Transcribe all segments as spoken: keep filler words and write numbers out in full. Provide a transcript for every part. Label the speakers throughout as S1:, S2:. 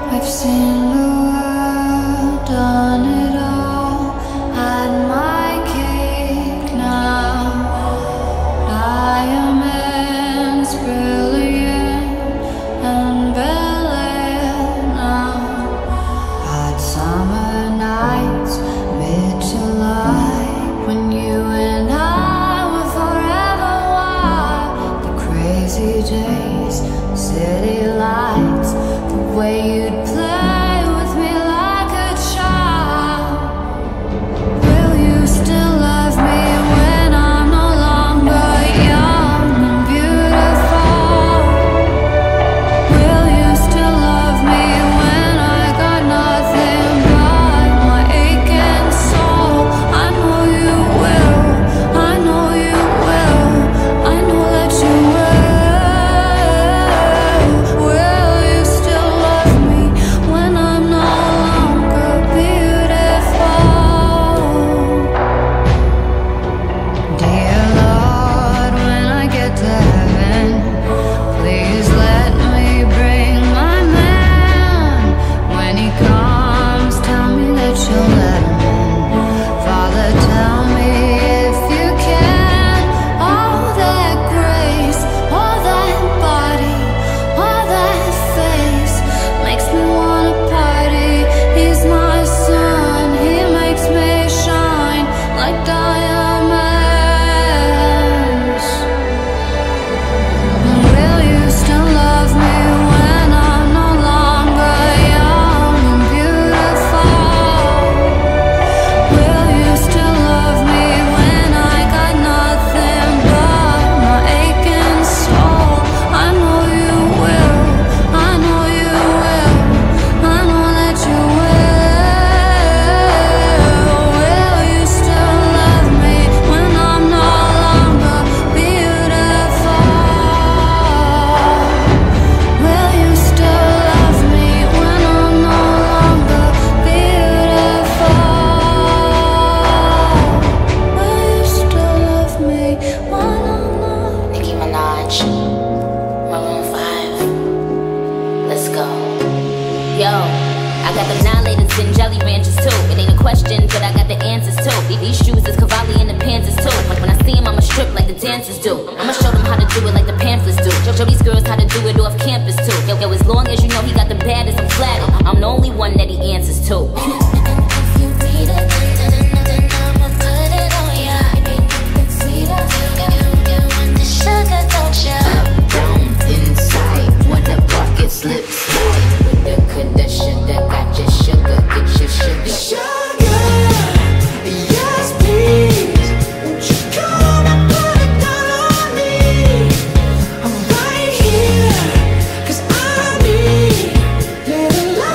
S1: I've seen the world, done it all, had my cake now. Diamonds brilliant and Bel-Air now. Hot summer nights, mid-July, when you and I were forever wild. The crazy days, city lights, the way you'd play with me like a child. Will you still love me when I'm no longer young and beautiful? Will you still love me when I got nothing but my aching soul? I know you will, I know you will, I know that you will. Will you still love me when I'm no longer beautiful? Dear Lord, when I get to heaven, please let me bring my man. When he comes, tell me that you'll let him in. Father, tell me if you can. All that grace, all that body, all that face makes me wanna party. He's my sun, he makes me shine like diamonds. Will you still love me when I'm no longer young and beautiful? Will you still love me when I got nothing but my aching soul? I know you will, I know you will, I know that you will. Will you still love me when I'm no longer beautiful? Will you still love me when I'm no longer beautiful? Will you still love me when I'm not?
S2: Nicki Minaj, Maroon five. Let's go. Yo, I got the annihilators and jelly ranchers too. It ain't a question, but I got the answers too. These shoes is Cavalli and the Panthers too. When, when I see them, I'ma strip like the dancers do. I'ma show them how to do it like the pamphlets do. Show, show these girls how to do it off campus too. Yo, yo, as long as you know he got the baddest, I'm flattered. I'm the only one that he answers to.
S3: If you read it, then I'ma put it on ya. It's sweeter, you, you, you want the sugar, don't ya?
S4: Down inside when the bucket slips slide with the condition that got your sugar, get your sugar.
S1: Sugar, yes please, won't you come and put it down on me? I'm right here, 'cause I need little love.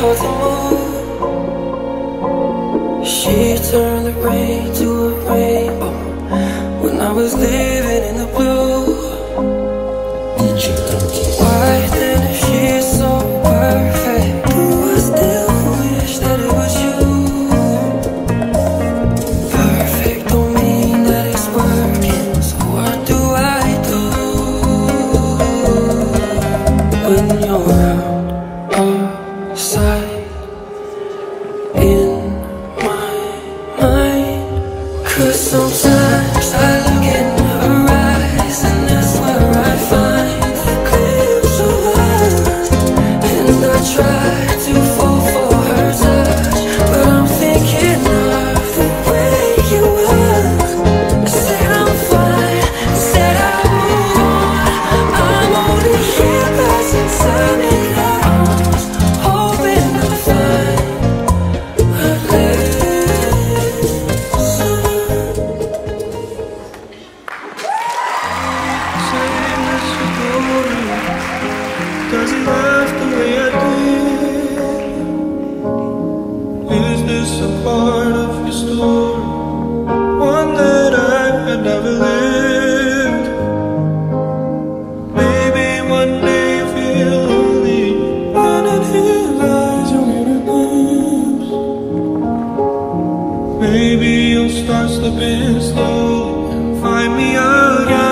S5: told the moon. She turned the rain to a rainbow when I was living in the blue. Why then if she's so perfect, do I still wish that it was you? Perfect don't mean that it's working, so what do I do when you're out outside in my mind? 'Cause sometimes I look in her eyes and that's where I find the glimpse of us. And I try to fall for her touch, but I'm thinking of the way you were. I said I'm fine, I said I move on. I'm only here passing time in her arms, hoping to find a
S6: Does he laugh the way I did? Is this a part of your story? One that I had never lived. Maybe one day you feel lonely, and in his eyes you'll hear a glimpse. Maybe you'll start slipping slowly and find me again.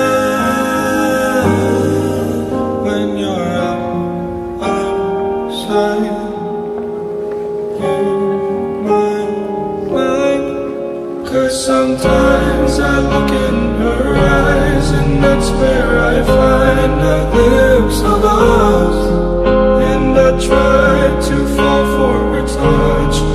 S6: Sometimes I look in her eyes and that's where I find a glimpse of us. And I try to fall for her touch,